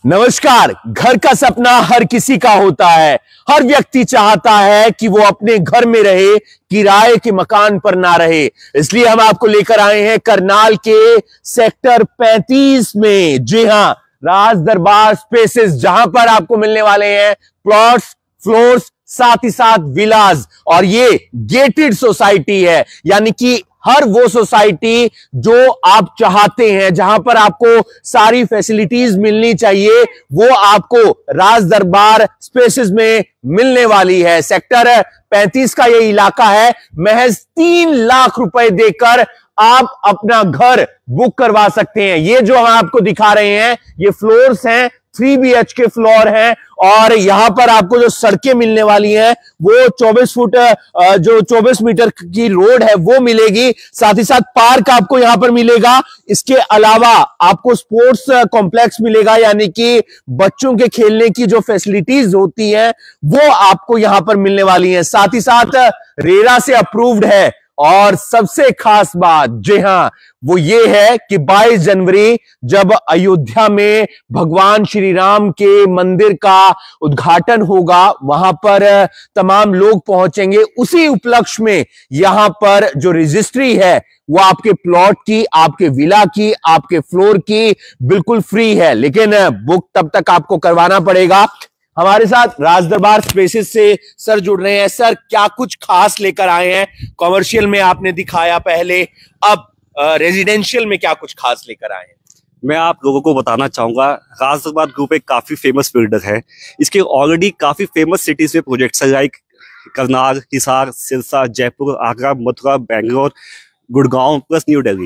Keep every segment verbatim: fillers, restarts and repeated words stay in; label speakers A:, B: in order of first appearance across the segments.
A: नमस्कार। घर का सपना हर किसी का होता है। हर व्यक्ति चाहता है कि वो अपने घर में रहे, किराए के मकान पर ना रहे। इसलिए हम आपको लेकर आए हैं करनाल के सेक्टर पैंतीस में। जी हां, राज दरबार स्पेसेस, जहां पर आपको मिलने वाले हैं प्लॉट्स, फ्लोर्स, साथ ही साथ विलाज। और ये गेटेड सोसाइटी है, यानी कि हर वो सोसाइटी जो आप चाहते हैं, जहां पर आपको सारी फैसिलिटीज मिलनी चाहिए, वो आपको राज दरबार स्पेसेस में मिलने वाली है। सेक्टर पैंतीस का ये इलाका है। महज तीन लाख रुपए देकर आप अपना घर बुक करवा सकते हैं। ये जो हम आपको दिखा रहे हैं, ये फ्लोर्स हैं, three B H K floor है। और यहां पर आपको जो सड़कें मिलने वाली हैं वो चौबीस फुट जो चौबीस मीटर की रोड है वो मिलेगी। साथ ही साथ पार्क आपको यहां पर मिलेगा। इसके अलावा आपको स्पोर्ट्स कॉम्प्लेक्स मिलेगा, यानी कि बच्चों के खेलने की जो फैसिलिटीज होती हैं वो आपको यहां पर मिलने वाली हैं। साथ ही साथ रेरा से अप्रूव्ड है। और सबसे खास बात, जी हां, वो ये है कि बाईस जनवरी जब अयोध्या में भगवान श्री राम के मंदिर का उद्घाटन होगा, वहां पर तमाम लोग पहुंचेंगे। उसी उपलक्ष्य में यहां पर जो रजिस्ट्री है वो आपके प्लॉट की, आपके विला की, आपके फ्लोर की बिल्कुल फ्री है। लेकिन बुक तब तक आपको करवाना पड़ेगा। हमारे साथ राज दरबार स्पेसेस से सर जुड़ रहे हैं। सर, क्या कुछ खास लेकर आए हैं? कॉमर्शियल में आपने दिखाया पहले, अब रेजिडेंशियल में क्या कुछ खास लेकर आए हैं?
B: मैं आप लोगों को बताना चाहूंगा, राज दरबार ग्रुप एक काफी फेमस बिल्डर है। इसके ऑलरेडी काफी फेमस सिटीज में प्रोजेक्ट्स है, like Karnal, Hisar, Sirsa, Jaipur, Agra, Mathura, Bangalore, Gurgaon plus new Delhi.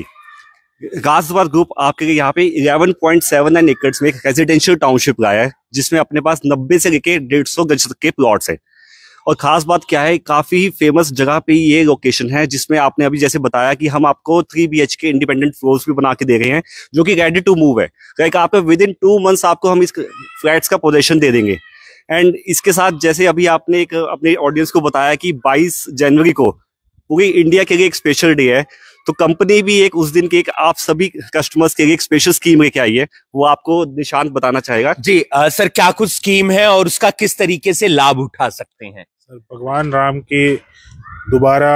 B: Raj Darbar group आपके लिए यहाँ पे ग्यारह पॉइंट सात नौ एकड़ में एक रेजिडेंशियल टाउनशिप लाया है, जिसमें अपने पास नब्बे से लेके डेढ़ सौ गज तक के प्लॉट्स हैं। और खास बात क्या है, काफी फेमस जगह पे ये लोकेशन है, जिसमें आपने अभी जैसे बताया कि हम आपको three B H K independent floors भी बना के दे रहे हैं, जो कि रेडी टू मूव है। लाइक आपको विद इन टू मंथ्स आपको हम इस फ्लैट्स का पोजेशन दे देंगे। एंड इसके साथ जैसे अभी आपने एक अपने ऑडियंस को बताया कि बाईस जनवरी को पूरी इंडिया के लिए एक स्पेशल डे है, तो कंपनी भी एक उस दिन के एक आप सभी कस्टमर्स के लिए एक स्पेशल स्कीम लेके आई है, वो आपको निशांत बताना चाहेगा।
A: जी आ, सर, क्या कुछ स्कीम है और उसका किस तरीके से लाभ उठा सकते हैं?
C: सर, भगवान राम के दोबारा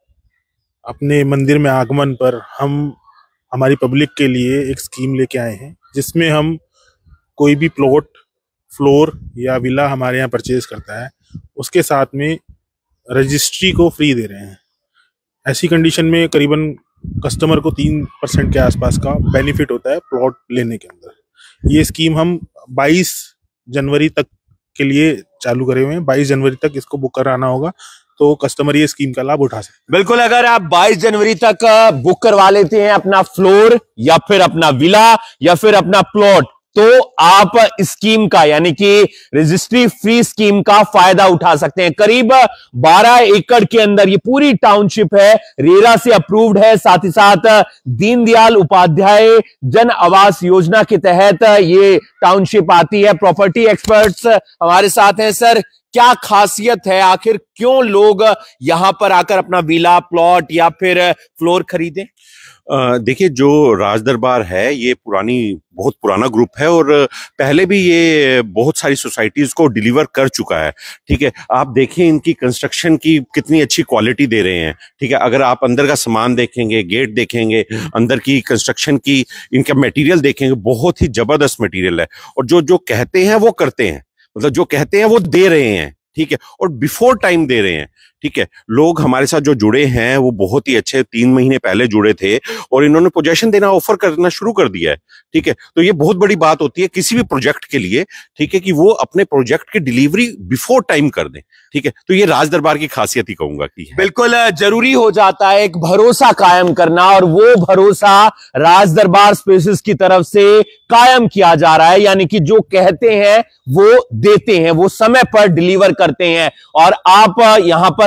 C: अपने मंदिर में आगमन पर हम हमारी पब्लिक के लिए एक स्कीम लेके आए हैं, जिसमें हम कोई भी प्लॉट, फ्लोर या विला हमारे यहाँ परचेज करता है, उसके साथ में रजिस्ट्री को फ्री दे रहे हैं। ऐसी कंडीशन में करीबन कस्टमर को तीन परसेंट के आसपास का बेनिफिट होता है प्लॉट लेने के अंदर। ये स्कीम हम बाईस जनवरी तक के लिए चालू करे हुए हैं। बाईस जनवरी तक इसको बुक कराना होगा, तो कस्टमर ये स्कीम का लाभ उठा सकते हैं।
A: बिल्कुल, अगर आप बाईस जनवरी तक बुक करवा लेते हैं अपना फ्लोर या फिर अपना विला या फिर अपना प्लॉट, तो आप स्कीम का, यानी कि रजिस्ट्री फ्री स्कीम का फायदा उठा सकते हैं। करीब बारह एकड़ के अंदर ये पूरी टाउनशिप है, रेरा से अप्रूव्ड है। साथ ही साथ दीनदयाल उपाध्याय जन आवास योजना के तहत ये टाउनशिप आती है। प्रॉपर्टी एक्सपर्ट्स हमारे साथ हैं। सर, क्या खासियत है, आखिर क्यों लोग यहां पर आकर अपना विला, प्लॉट या फिर फ्लोर खरीदें?
D: देखिए, जो राज दरबार है ये पुरानी बहुत पुराना ग्रुप है और पहले भी ये बहुत सारी सोसाइटीज को डिलीवर कर चुका है। ठीक है, आप देखिए इनकी कंस्ट्रक्शन की कितनी अच्छी क्वालिटी दे रहे हैं। ठीक है, अगर आप अंदर का सामान देखेंगे, गेट देखेंगे, अंदर की कंस्ट्रक्शन की इनका मटेरियल देखेंगे, बहुत ही जबरदस्त मटेरियल है। और जो जो कहते हैं वो करते हैं, मतलब जो कहते हैं वो दे रहे हैं। ठीक है, और बिफोर टाइम दे रहे हैं। ठीक है, लोग हमारे साथ जो जुड़े हैं वो बहुत ही अच्छे, तीन महीने पहले जुड़े थे और इन्होंने पोजेशन देना ऑफर करना शुरू कर दिया है। ठीक है, तो ये बहुत बड़ी बात होती है किसी भी प्रोजेक्ट के लिए। ठीक है, कि वो अपने प्रोजेक्ट की डिलीवरी बिफोर टाइम कर दें। ठीक है, तो ये राज दरबार की खासियत ही कहूंगा कि है।
A: बिल्कुल जरूरी हो जाता है एक भरोसा कायम करना, और वो भरोसा राज दरबार स्पेसेस की तरफ से कायम किया जा रहा है। यानी कि जो कहते हैं वो देते हैं, वो समय पर डिलीवर करते हैं। और आप यहां पर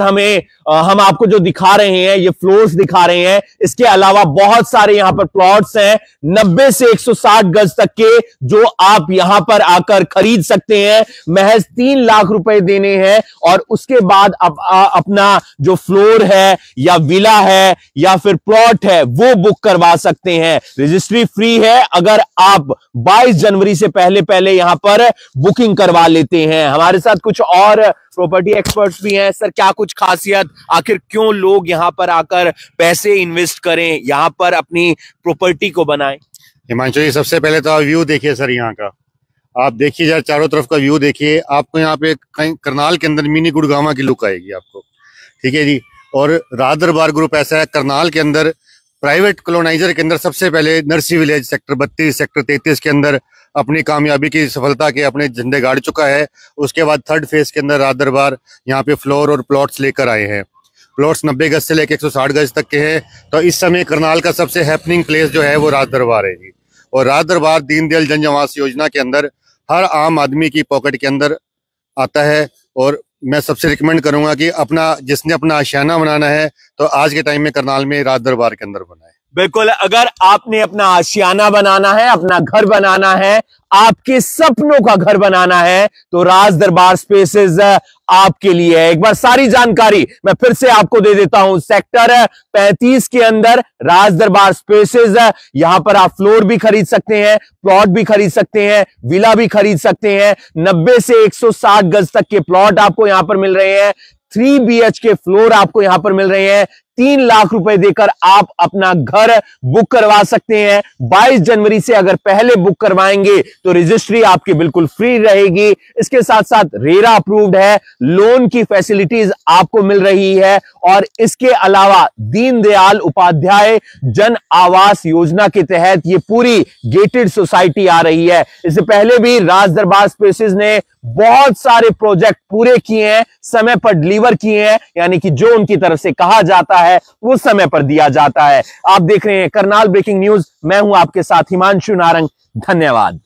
A: हमें आ, हम आपको जो दिखा रहे हैं ये फ्लोर्स दिखा रहे हैं। इसके अलावा बहुत सारे यहां पर प्लॉट्स हैं नब्बे से एक सौ साठ गज तक के, जो आप यहां पर आकर खरीद सकते हैं। महज तीन लाख रुपए देने हैं और उसके बाद आप आ, अपना जो फ्लोर है या विला है या फिर प्लॉट है वो बुक करवा सकते हैं। रजिस्ट्री फ्री है अगर आप बाईस जनवरी से पहले पहले यहां पर बुकिंग करवा लेते हैं। हमारे साथ कुछ और प्रॉपर्टी एक्सपर्ट्स भी हैं। सर, क्या कुछ खासियत, आखिर क्यों लोग यहां पर आकर पैसे इन्वेस्ट करें, यहां पर अपनी प्रॉपर्टी को बनाएं?
E: हिमांशु जी, सबसे पहले तो आप व्यू देखिए सर, यहाँ का आप देखिए जरा, चारों तरफ का व्यू देखिए। आपको यहाँ पे कहीं करनाल के अंदर मिनी गुड़गांव की लुक आएगी आपको, ठीक है जी। और राज दरबार ग्रुप ऐसा है, करनाल के अंदर प्राइवेट कॉलोनाइजर के अंदर सबसे पहले नरसी विलेज सेक्टर बत्तीस सेक्टर तैंतीस के अंदर अपनी कामयाबी की सफलता के अपने झंडे गाड़ चुका है। उसके बाद थर्ड फेज के अंदर राज दरबार यहाँ पे फ्लोर और प्लॉट्स लेकर आए हैं। प्लॉट्स नब्बे गज से लेकर एक सौ साठ गज तक के हैं। तो इस समय करनाल का सबसे हैपनिंग प्लेस जो है वो राज दरबार है जी। और राज दरबार दीनदयाल जन आवास योजना के अंदर हर आम आदमी की पॉकेट के अंदर आता है। और मैं सबसे रिकमेंड करूंगा कि अपना जिसने अपना आशियाना बनाना है तो आज के टाइम में करनाल में राज दरबार के अंदर बनाए।
A: बिल्कुल, अगर आपने अपना आशियाना बनाना है, अपना घर बनाना है, आपके सपनों का घर बनाना है, तो राज दरबार स्पेसेस आपके लिए है। एक बार सारी जानकारी मैं फिर से आपको दे देता हूं। सेक्टर पैंतीस के अंदर राज दरबार स्पेसेस, यहां पर आप फ्लोर भी खरीद सकते हैं, प्लॉट भी खरीद सकते हैं, विला भी खरीद सकते हैं। नब्बे से एक सौ साठ गज तक के प्लॉट आपको यहां पर मिल रहे हैं। Three B H K floor आपको यहां पर मिल रहे हैं। तीन लाख रुपए देकर आप अपना घर बुक करवा सकते हैं। बाईस जनवरी से अगर पहले बुक करवाएंगे तो रजिस्ट्री आपकी बिल्कुल फ्री रहेगी। इसके साथ साथ रेरा अप्रूव्ड है, लोन की फैसिलिटीज आपको मिल रही है। और इसके अलावा दीनदयाल उपाध्याय जन आवास योजना के तहत ये पूरी गेटेड सोसाइटी आ रही है। इससे पहले भी राज दरबार स्पेसेस ने बहुत सारे प्रोजेक्ट पूरे किए हैं, समय पर डिलीवर किए हैं, यानी कि जो उनकी तरफ से कहा जाता है वो समय पर दिया जाता है। आप देख रहे हैं करनाल ब्रेकिंग न्यूज, मैं हूं आपके साथ हिमांशु नारंग। धन्यवाद।